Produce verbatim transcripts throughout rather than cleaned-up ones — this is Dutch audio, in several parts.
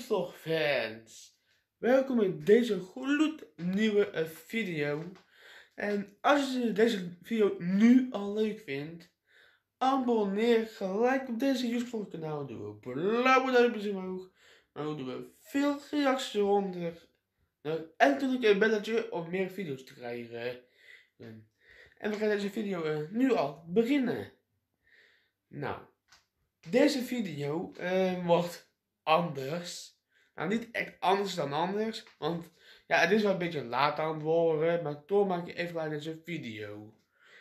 Vlogfans, welkom in deze gloednieuwe uh, video. En als je deze video nu al leuk vindt, abonneer gelijk op deze YouTube kanaal. Doe een blauwe duimpjes omhoog, maar dan doen we veel reacties eronder. En druk een belletje om meer video's te krijgen. En we gaan deze video uh, nu al beginnen. Nou, deze video uh, wordt anders. Nou, niet echt anders dan anders. Want ja, het is wel een beetje laat aan het worden. Maar toch maak ik even later deze video.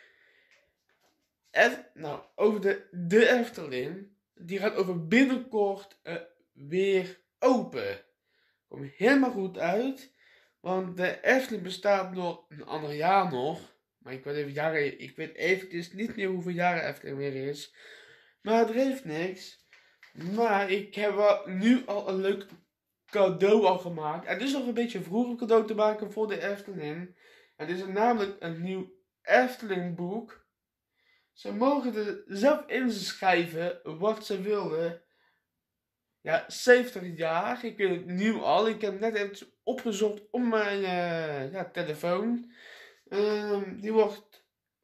En, nou, over de, de Efteling. Die gaat over binnenkort uh, weer open. Komt helemaal goed uit. Want de Efteling bestaat nog een ander jaar nog. Maar ik weet even jaren, ik weet eventjes niet meer hoeveel jaren Efteling weer is. Maar het heeft niks. Maar ik heb wel nu al een leuk cadeau al gemaakt. Het is nog een beetje vroeg om cadeau te maken voor de Efteling. Het is namelijk een nieuw Efteling boek. Ze mogen er zelf inschrijven wat ze willen. Ja, zeventig jaar. Ik weet het nu al. Ik heb net even opgezocht op mijn uh, ja, telefoon. Um, die wordt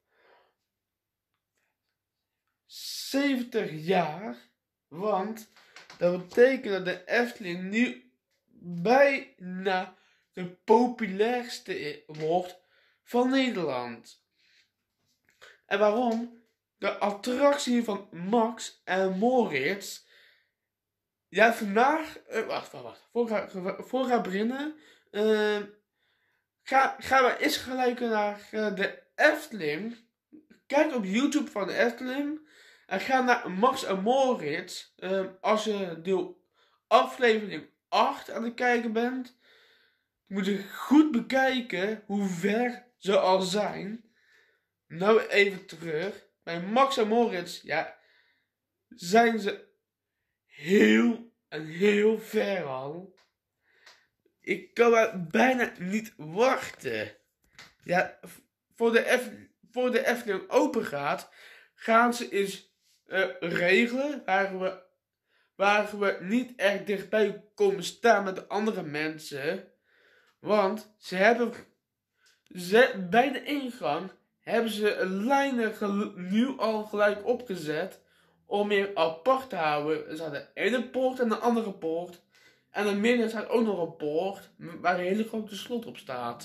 zeventig jaar. Want dat betekent dat de Efteling nu bijna de populairste wordt van Nederland. En waarom? De attractie van Max en Moritz. Ja, vandaag... Uh, wacht, wacht, wacht. Voor ik voor ga beginnen... Uh, ga, gaan we eens gelijk naar uh, de Efteling. Kijk op YouTube van de Efteling. En ga naar Max en Moritz. Uh, als je deel aflevering acht aan het kijken bent. Moet je goed bekijken hoe ver ze al zijn. Nou even terug. Bij Max en Moritz, ja, zijn ze heel en heel ver al. Ik kan maar bijna niet wachten. Ja, voor de, F, voor de Efteling open gaat, gaan ze eens uh, regelen waar we, waar we niet echt dichtbij komen staan met de andere mensen. Want ze hebben ze, bij de ingang hebben ze lijnen nu al gelijk opgezet om meer apart te houden. Er staat de ene poort en de andere poort. En in het midden staat ook nog een poort waar een hele grote slot op staat.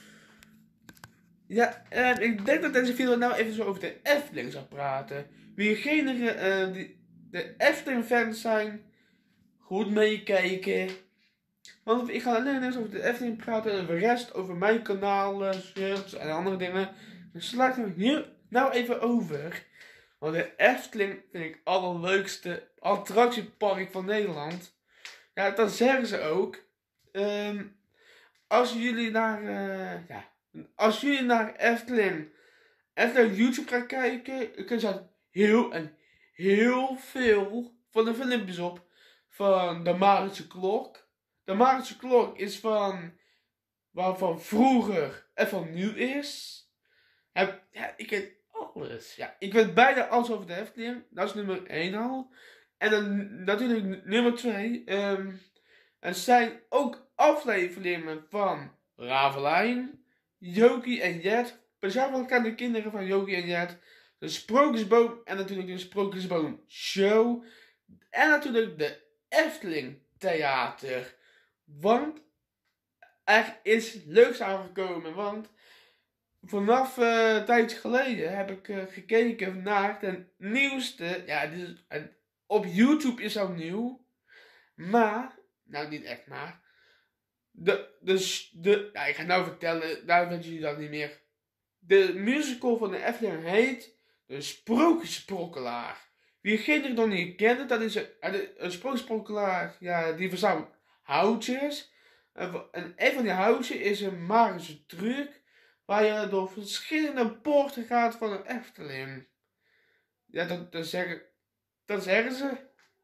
Ja, en ik denk dat deze video nou even zo over de Efteling zou praten. Wiegenen uh, die de Efteling fans zijn, goed meekijken. Want ik ga alleen eens over de Efteling praten en de rest over mijn kanaal, uh, shirts en andere dingen. Dus sla ik hem hier nou even over. Want de Efteling vind ik het allerleukste attractiepark van Nederland. Ja, dat zeggen ze ook. Um, als jullie naar, uh, ja, als jullie naar Efteling, Efteling YouTube gaan kijken, kun je heel en heel veel van de filmpjes op van de Magische Klok. De Magische Klok is van, waarvan vroeger en van nu is. Ja, ja, ik weet alles. Ja, ik weet bijna alles over de Efteling. Dat is nummer één al. En dan natuurlijk nummer twee. Um, er zijn ook afleveringen van Ravelijn, Jokie en Jet. Speciaal voor de kinderen van Jokie en Jet. De Sprookjesboom en natuurlijk de Sprookjesboom Show. En natuurlijk de Efteling Theater. Want er is leuks aangekomen. Want vanaf uh, een tijdje geleden heb ik uh, gekeken naar de nieuwste. Ja, dit is, uh, op YouTube is dat nieuw. Maar, nou niet echt maar. De, de, de, ja, ik ga nou vertellen, daar weten jullie dat niet meer. De musical van de Efteling heet De Sprookjesprokkelaar. Wie geen nog niet kent, dat is een, een Sprookjesprokkelaar, ja, die verzamelt houtjes. En een van die houtjes is een magische truc, waar je door verschillende poorten gaat van een Efteling. Ja, dat, dat, zeggen, dat zeggen ze.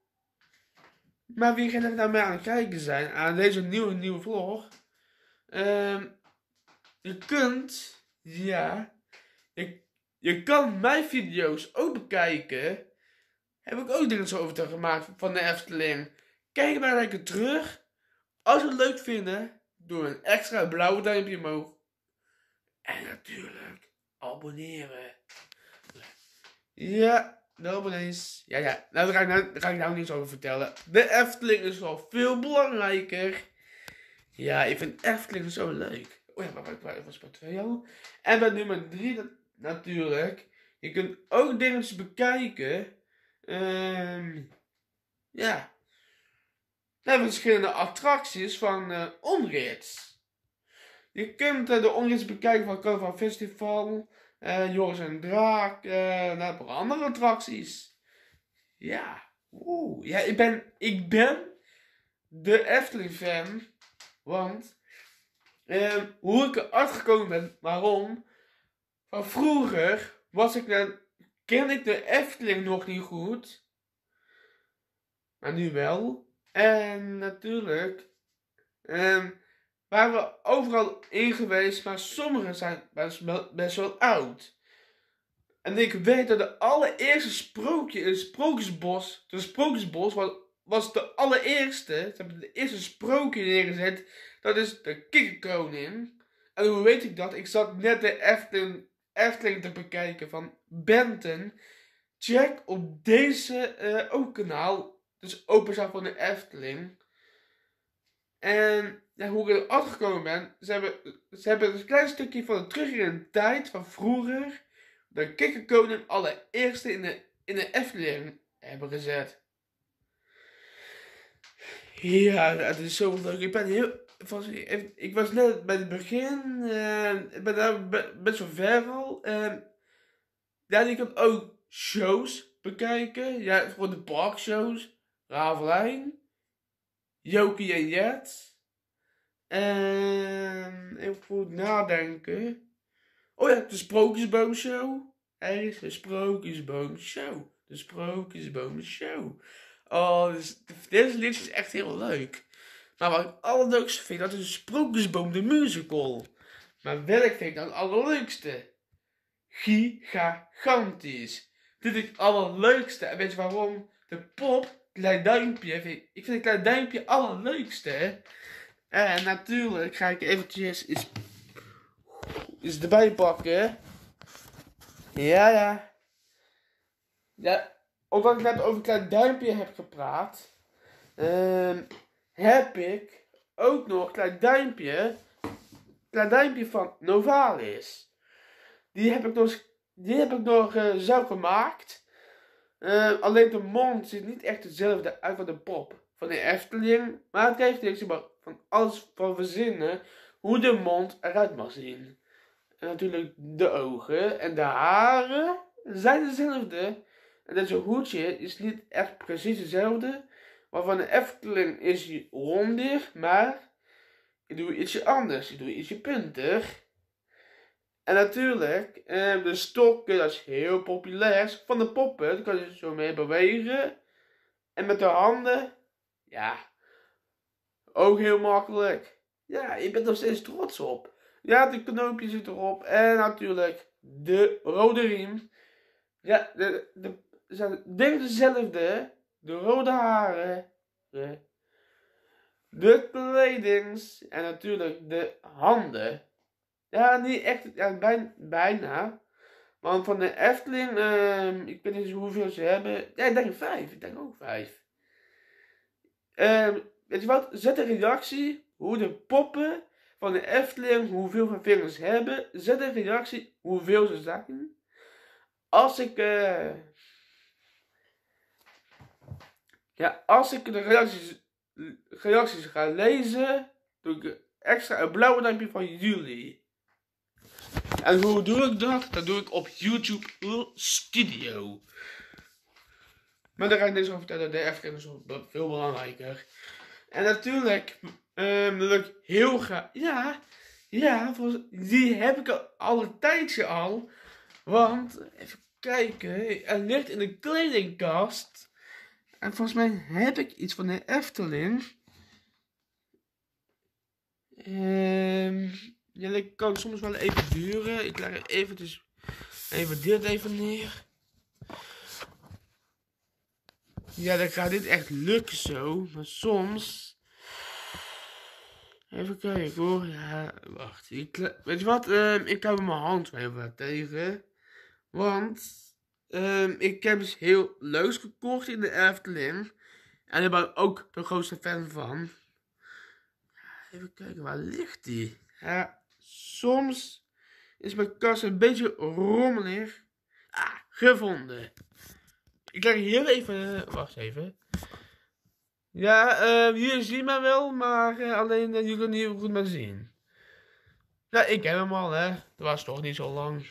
Maar wie gaat er nou mee aan het kijken zijn aan deze nieuwe, nieuwe vlog? Um, je kunt, ja, je, je kan mijn video's ook bekijken. Heb ik ook dingen zo over te gemaakt van de Efteling. kijk maar lekker terug. Als je het leuk vindt, doe een extra blauwe duimpje omhoog. En natuurlijk, abonneren. Ja, de abonnees. Ja, ja. Nou, daar ga, ik nou, daar ga ik nou niets over vertellen. De Efteling is wel veel belangrijker. Ja, ik vind Efteling zo leuk. Oh ja, maar ik was bij twee al. En bij nummer drie natuurlijk. Je kunt ook dingetjes bekijken. Um, ja. We hebben verschillende attracties van uh, Onrits. Je kunt uh, de Onrits bekijken van Carnaval Festival. Uh, Joris en Draak. Uh, nou, nog andere attracties. Ja. Oeh. Ja, ik ben, ik ben de Efteling fan. Want uh, hoe ik eruit gekomen ben, waarom? Van vroeger was ik dan, ken ik de Efteling nog niet goed. Maar nu wel. En natuurlijk um, waren we overal in geweest, maar sommige zijn best, best wel oud. En ik weet dat de allereerste sprookje in het Sprookjesbos, de Sprookjesbos was, was de allereerste, ze hebben de eerste sprookje neergezet, dat is de Kikkerkoning. En hoe weet ik dat? Ik zat net de Efteling, Efteling te bekijken van Benten. Check op deze uh, ook kanaal. Dus openzaal van de Efteling. En ja, hoe ik erachter gekomen ben. Ze hebben, ze hebben een klein stukje van de terug in de tijd van vroeger. De Kikkerkoning allereerste in de, in de Efteling hebben gezet. Ja, het is zo leuk. Ik ben heel... Ik was net bij het begin. Uh, ik ben daar best wel ver al. Uh, ja, je kan ook shows bekijken. Ja, gewoon de parkshows. Ravelijn, Jokie en Jet. En even goed nadenken. Oh ja, de Sprookjesboomshow. Er is de Sprookjesboomshow. De Sprookjesboomshow. Oh, dus, deze liedje is echt heel leuk. Maar wat ik het allerleukste vind, dat is de Sprookjesboom de musical. Maar welk vind ik dan het allerleukste? Gigantisch. Dit is het allerleukste. En weet je waarom? De pop... Klein duimpje, ik vind een klein duimpje allerleukste, hè. En natuurlijk ga ik eventjes eens, eens erbij pakken. Ja, ja. Ja, omdat ik net over een klein duimpje heb gepraat, um, heb ik ook nog een klein duimpje, klein duimpje van Novalis. Die heb ik nog, die heb ik nog uh, zelf gemaakt. Uh, alleen de mond ziet niet echt hetzelfde uit van de pop van de Efteling. Maar het heeft niks van alles van verzinnen hoe de mond eruit mag zien. En natuurlijk de ogen en de haren zijn hetzelfde. En deze hoedje is niet echt precies hetzelfde. Maar van de Efteling is hij rondig, maar ik doe ietsje anders. Ik doe ietsje puntig. En natuurlijk, eh, de stokken, dat is heel populair. Van de poppen, daar kan je zo mee bewegen. En met de handen, ja, ook heel makkelijk. Ja, ik ben er nog steeds trots op. Ja, de knoopje zit erop. En natuurlijk, de rode riem. Ja, de, de, de, denk dezelfde. De rode haren. De, de kledings. En natuurlijk de handen. Ja, niet echt, ja, bijna, bijna. Want van de Efteling, uh, ik weet niet hoeveel ze hebben. Ja, ik denk vijf. Ik denk ook vijf. Uh, weet je wat? Zet een reactie hoe de poppen van de Efteling, hoeveel vingers hebben. Zet een reactie hoeveel ze zijn. Als ik, uh, ja, als ik de reacties, reacties ga lezen, doe ik extra een blauwe duimpje van jullie. En hoe doe ik dat? Dat doe ik op YouTube Studio. Maar daar ga ik niks over vertellen. De Efteling is veel belangrijker. En natuurlijk, um, dat ik heel graag... Ja, ja, die heb ik al, al een tijdje al. Want, even kijken, er ligt in de kledingkast. En volgens mij heb ik iets van de Efteling. Ehm... Ja, dat kan soms wel even duren. Ik leg er eventjes even dit even neer. Ja, dan gaat dit echt lukken zo. Maar soms... Even kijken hoor. Ja, wacht. Ik, weet je wat? Um, ik hou mijn hand even wat tegen. Want... Um, ik heb iets heel leuks gekocht in de Efteling. En daar ben ik ook de grootste fan van. Even kijken, waar ligt die? Ja, soms is mijn kast een beetje rommelig. Ah, gevonden. Ik leg hier even... Wacht even. Ja, uh, jullie zien mij wel, maar uh, alleen uh, jullie kunnen niet goed meer zien. Ja, ik heb hem al, hè. Dat was toch niet zo lang.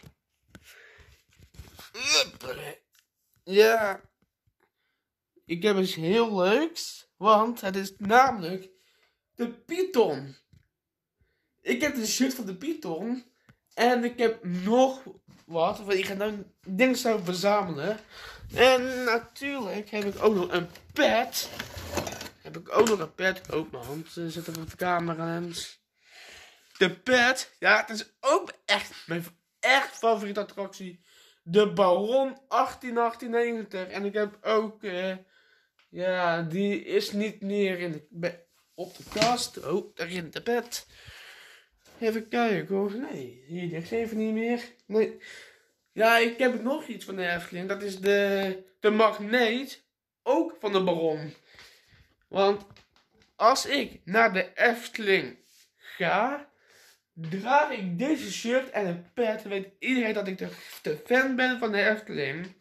Ja. Ik heb iets heel leuks, want het is namelijk de Python. Ik heb de shirt van de Python en ik heb nog wat, want ik ga nou dingen zo verzamelen. En natuurlijk heb ik ook nog een pet. Heb ik ook nog een pet. Oh, mijn hand zit even op de camera lens. De pet, ja, het is ook echt mijn echt favoriete attractie. De Baron achttien achttiennegentig. En ik heb ook, uh, ja, die is niet meer in de, op de kast. Oh, daar in de pet. Even kijken hoor. Nee, hier ligt even niet meer. Nee. Ja, ik heb nog iets van de Efteling. Dat is de, de magneet. Ook van de Baron. Want als ik naar de Efteling ga, draag ik deze shirt en een pet. Dan weet iedereen dat ik de, de fan ben van de Efteling.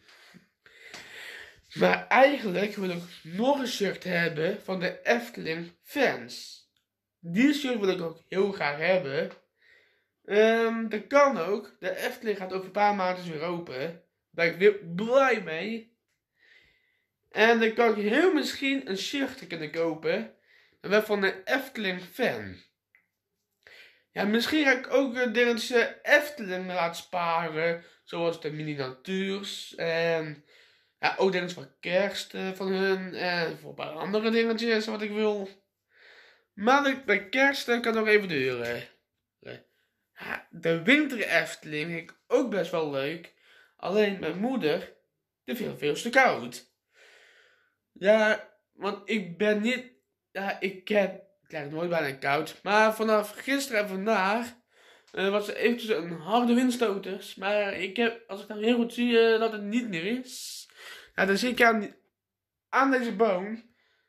Maar eigenlijk wil ik nog een shirt hebben van de Efteling fans. Die shirt wil ik ook heel graag hebben. Um, dat kan ook. De Efteling gaat over een paar maanden weer open. Daar ben ik weer blij mee. En dan kan ik heel misschien een shirt kunnen kopen. En wel van een Efteling fan. Ja, misschien ga ik ook uh, deze Efteling laten sparen. Zoals de miniatuurs. En ja, ook dingetjes van kerst uh, van hun. En voor een paar andere dingetjes wat ik wil. Maar de, de kerst uh, kan nog even duren. Ja, de winter Efteling vind ik ook best wel leuk. Alleen mijn moeder, die vindt het veel te koud. Ja, want ik ben niet... Ja, ik heb... Ik krijg nooit bijna koud. Maar vanaf gisteren en vandaag uh, was er eventjes een harde windstoters. Maar ik heb, als ik nou heel goed zie, uh, dat het niet meer is. Ja, dan zie ik aan, aan deze boom.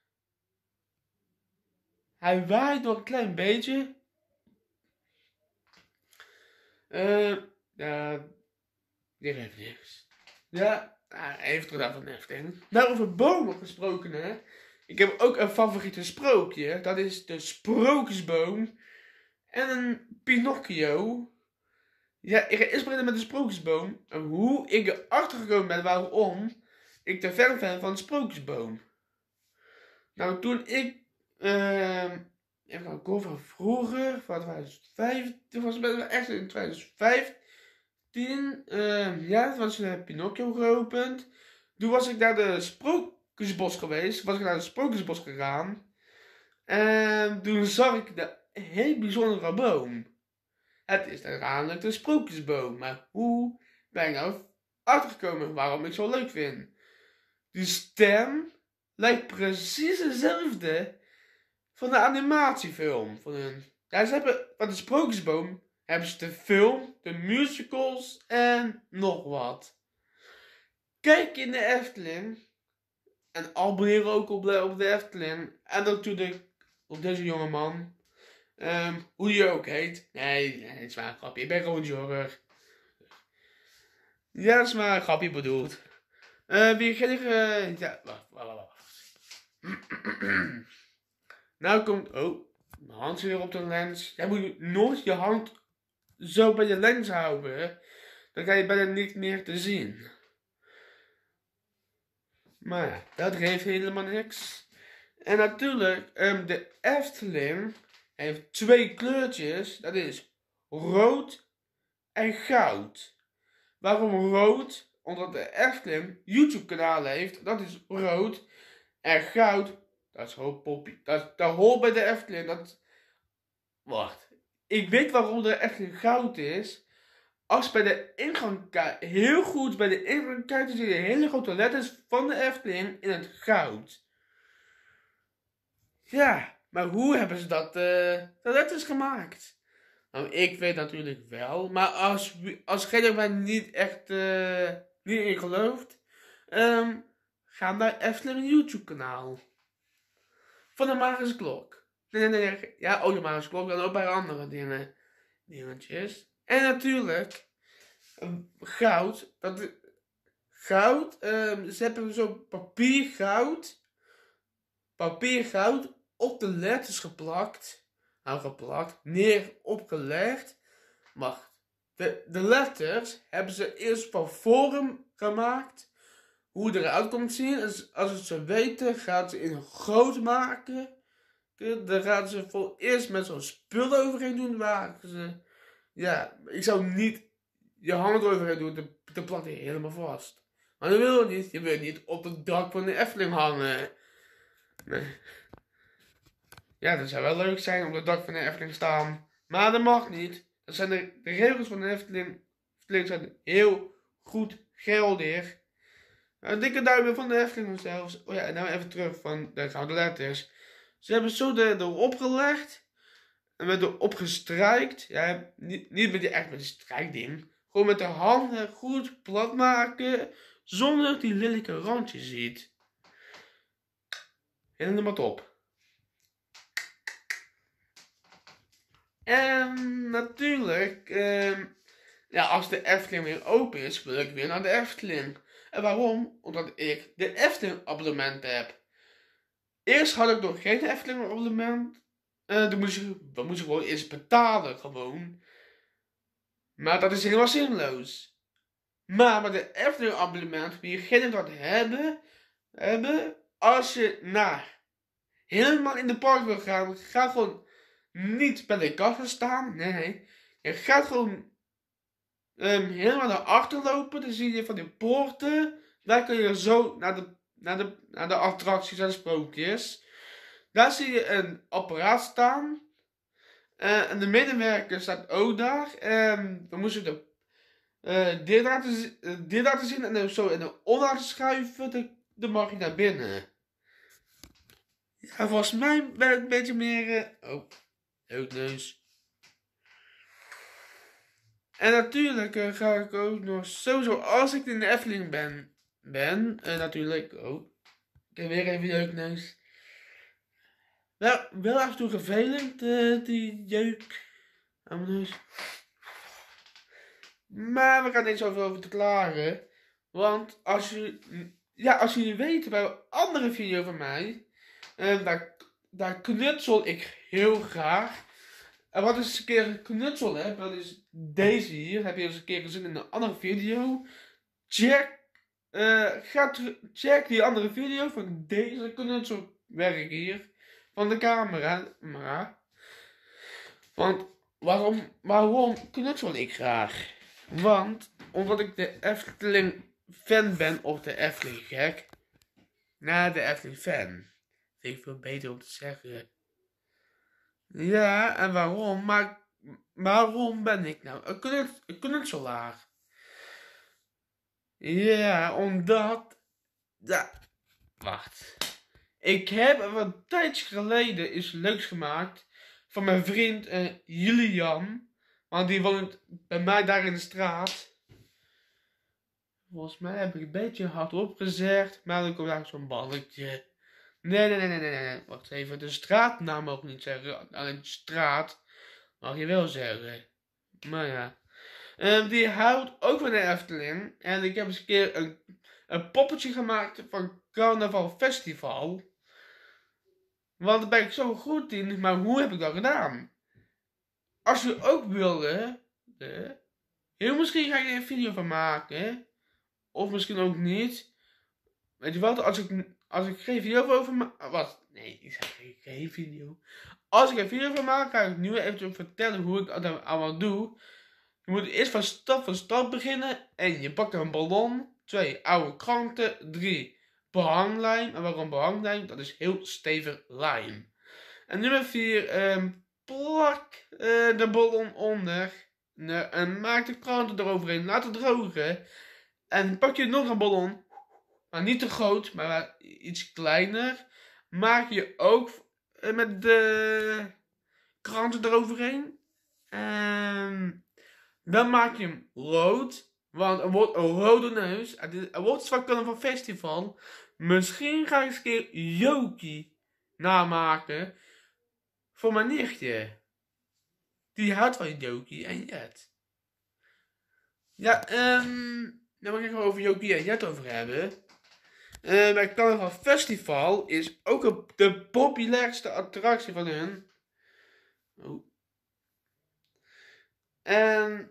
Hij waait nog een klein beetje. Eh, uh, ja, die heeft niks. Ja, nou, even terug naar Van Efteling. Nou, over bomen gesproken, hè. Ik heb ook een favoriete sprookje. Dat is de Sprookjesboom. En een Pinocchio. Ja, ik ga eerst beginnen met de Sprookjesboom. En hoe ik erachter gekomen ben waarom ik de fan ben van de Sprookjesboom. Nou, toen ik... Uh, even kijken, van vroeger, van twintig vijftien, was het echt in twintig vijftien, uh, ja, het was uh, Pinocchio geopend. Toen was ik naar de Sprookjesbos geweest, was ik naar de Sprookjesbos gegaan. En toen zag ik de heel bijzondere boom. Het is uiteindelijk de Sprookjesboom, maar hoe ben ik nou achtergekomen waarom ik zo leuk vind? Die stem lijkt precies hetzelfde van de animatiefilm van hun. Ja, ze hebben van de Sprookjesboom hebben ze de film, de musicals en nog wat. Kijk in de Efteling en abonneer ook op de, op de Efteling en natuurlijk op deze jongeman. Um, hoe je ook heet. Nee, nee, het is maar een grapje. Ik ben gewoon jogger. Ja, dat is maar een grapje bedoeld. Uh, wie ga ik... Uh, ja, wacht, wacht, wacht. Nou komt... Oh, mijn hand zit weer op de lens. Jij moet nooit je hand zo bij de lens houden. Dan ga je bijna niet meer te zien. Maar ja, dat geeft helemaal niks. En natuurlijk, um, de Efteling heeft twee kleurtjes. Dat is rood en goud. Waarom rood? Omdat de Efteling YouTube kanaal heeft. Dat is rood. En goud, dat is gewoon poppy. Dat, dat hoort bij de Efteling. Dat... Wacht. Ik weet waarom de Efteling goud is. als je bij de ingang kijkt, heel goed bij de ingang kijkt, dan zie je hele grote letters van de Efteling in het goud. Ja, maar hoe hebben ze dat, uh, dat letters gemaakt? Nou, ik weet natuurlijk wel, maar als, als geen van mij niet echt uh, niet in gelooft, um, ga naar Efteling YouTube kanaal. Van de Magische Klok. Nee, nee, nee, ja, ook de Magische Klok, dan ook bij andere dingen, dingetjes. En natuurlijk, um, goud, dat, goud, um, ze hebben zo papiergoud, papiergoud op de letters geplakt. Nou, geplakt, neer opgelegd. Wacht. De, de letters hebben ze eerst van vorm gemaakt. Hoe het eruit komt zien. Dus als ze ze weten, gaan ze in groot maken. Dan gaan ze voor eerst met zo'n spul overheen doen. Waar ze, ja, ik zou niet je hand overheen doen. Dan, dan plakt hij helemaal vast. Maar dat wil je niet. Je wil niet op het dak van de Efteling hangen. Nee. Ja, dat zou wel leuk zijn op het dak van de Efteling te staan. Maar dat mag niet. Dat zijn de, de regels van de Efteling. Efteling zijn heel goed geldig. Een dikke duimen van de Efteling zelfs. Oh ja, en nou even terug van de gouden letters. Ze hebben zo de, erop gelegd. En met erop gestrijkt. Ja, niet, niet met die, echt met die strijkding. Gewoon met de handen goed plat maken. Zonder dat die lelijke randje ziet. Helemaal top. En natuurlijk, eh, ja, als de Efteling weer open is, wil ik weer naar de Efteling. En waarom? Omdat ik de Efteling abonnement heb. Eerst had ik nog geen Efteling abonnement. Uh, dan moest je, dan moest je gewoon eerst betalen, gewoon. Maar dat is helemaal zinloos. Maar met de Efteling abonnement wil je geen dat hebben, hebben. Als je naar helemaal in de park wil gaan, ga gewoon niet bij de kassa staan. Nee, nee. Je gaat gewoon um, helemaal naar achter lopen. Dan zie je van die poorten. Daar kun je zo naar de, naar de, naar de attracties en de sprookjes. Daar zie je een apparaat staan. Uh, en de medewerker staat ook daar. En dan moest je de uh, dit, laten, uh, dit laten zien. En dan zo in de on laten schuiven. Dan, dan mag je naar binnen. Ja, volgens mij ben ik een beetje meer... Uh, oh. Neus. En natuurlijk uh, ga ik ook nog sowieso als ik in de Efteling ben. Ben. En uh, natuurlijk ook. Ik heb weer even jeukneus. Wel, wel af en toe vervelend. Uh, die jeuk aan mijn neus. Maar we gaan niet zoveel over te klagen. Want als je. Ja, als jullie weten bij een andere video van mij. Uh, daar, daar knutsel ik heel graag. En wat eens een keer een knutsel heb, dat is deze hier. Heb je eens een keer gezien in een andere video. Check, uh, ga check die andere video van deze knutselwerk hier. Van de camera. Want waarom, waarom knutsel ik graag? Want omdat ik de Efteling fan ben of de Efteling gek. Na de Efteling fan. Vind ik veel beter om te zeggen. Ja, en waarom? Maar waarom ben ik nou een, knuts, een knutselaar? Ja, omdat... Ja, wacht. Ik heb een tijdje geleden iets leuks gemaakt van mijn vriend uh, Julian. Want die woont bij mij daar in de straat. Volgens mij heb ik een beetje hardop gezegd, maar dan komt daar zo'n balletje. Nee, nee, nee, nee, nee, nee, wacht even. De straatnaam mag ik niet zeggen. Alleen de straat mag je wel zeggen. Maar ja. Um, die houdt ook van de Efteling. En ik heb eens een keer een, een poppetje gemaakt van Carnaval Festival. Want daar ben ik zo goed in. Maar hoe heb ik dat gedaan? Als je ook wilde. Uh, heel misschien ga ik er een video van maken. Of misschien ook niet. Weet je wat? Als ik... Als ik geen video over maak... Wat? Nee, ik zeg geen video. Als ik een video van maak, ga ik nu even vertellen hoe ik dat allemaal doe. Je moet eerst van stap voor stap beginnen. En je pakt een ballon. Twee, oude kranten. Drie, behanglijm. En waarom behanglijm? Dat is heel stevig lijm. En nummer vier, um, plak uh, de ballon onder. en maak de kranten eroverheen. Laat het drogen. En pak je nog een ballon. Maar niet te groot, maar iets kleiner. Maak je ook met de kranten eroverheen. En dan maak je hem rood. Want er wordt een rode neus. Er wordt zwak van festival. Misschien ga ik eens een keer Jokie namaken. Voor mijn nichtje. Die houdt van Jokie en Jet. Ja, ehm... dan wil ik het over Jokie en Jet over hebben. Uh, bij Carnaval Festival is ook een, de populairste attractie van hun. Oh. En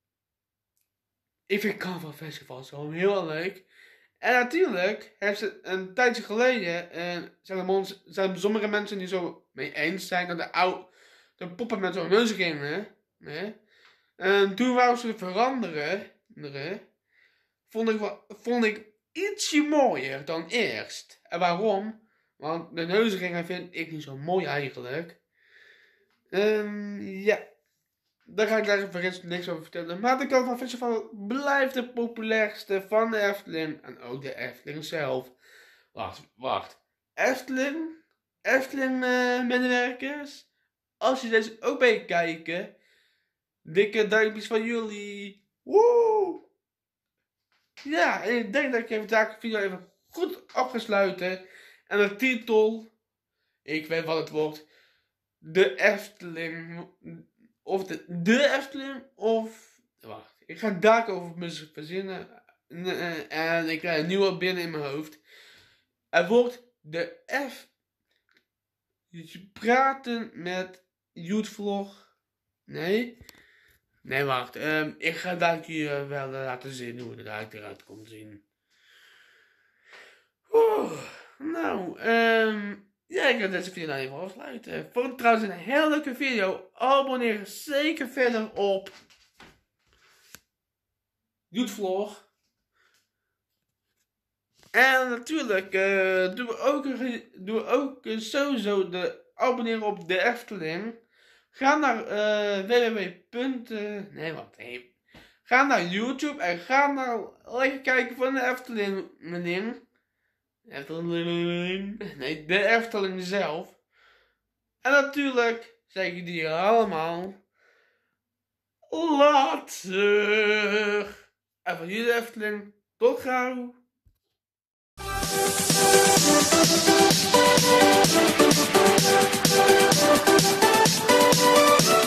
ik vind Carnaval Festival zo heel leuk. En natuurlijk heeft ze een tijdje geleden, uh, zijn, er zijn sommige mensen die zo mee eens zijn dat de, oude, de poppen met zo'n neus gingen. Nee? En toen wou ze veranderen. Vond ik, vond ik ietsje mooier dan eerst. En waarom? Want de neusringen vind ik niet zo mooi eigenlijk. Um, ja. Daar ga ik daar even niks over vertellen. Maar de Carnaval Festival blijft de populairste van de Efteling. En ook de Efteling zelf. Wacht, wacht. Efteling? Efteling uh, medewerkers? Als je deze ook bij kijken. Dikke duimpjes van jullie. Woe! Ja, en ik denk dat ik even deze video even goed af ga sluiten. En de titel, ik weet wat het wordt. De Efteling. Of de, de Efteling. Of, wacht, ik ga daar over me verzinnen. En ik krijg een nieuwe binnen in mijn hoofd. Het wordt de F. Praten met YouTvlog. Nee. Nee, wacht. Um, ik ga dat hier wel uh, laten zien hoe het eruit, eruit komt zien. Oeh, nou, um, ja, ik ga deze video nou even afsluiten. Vond het trouwens een heel leuke video. Abonneer zeker verder op YouTvlog. En natuurlijk uh, doen we ook, doen we ook uh, sowieso de abonneren op de Efteling. Ga naar uh, www. Nee, wat? Nee. Ga naar YouTube en ga naar lekker kijken van de Efteling, meneer. Efteling. Nee, de Efteling zelf. En natuurlijk zeggen die allemaal later. En van jullie Efteling, tot gauw.